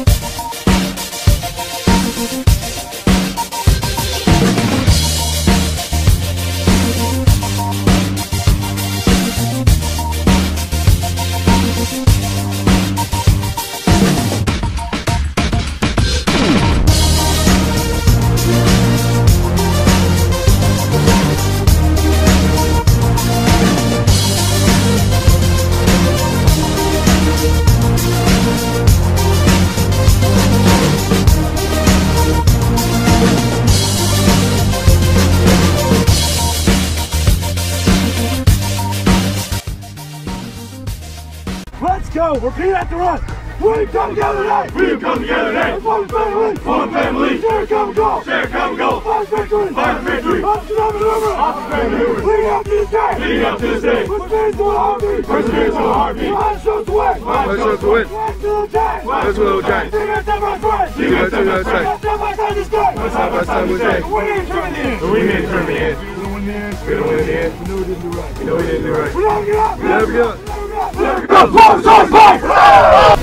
Let's go! Repeat after us! We've come together today! We've come together today! As one family! One family! Share a common goal! Share a common goal! Fight victory! Fight victory! Opposite maneuver! Opposite maneuver! Leading up to this day! Leading up to this day! Perseverance to a heartbeat! Perseverance to a heartbeat! Life shows to win! Life shows to win! Life to the attack! Life to the attack! Team at step by step! Team at step by step! Let's step by step this day! Let's side by side this day! We need to turn the end! We need to turn the end! We're gonna win the end! We're gonna win the end! We know we didn't do right! We know we didn't do right! We never give up! We never give up! We never give up! Let's go! Fight!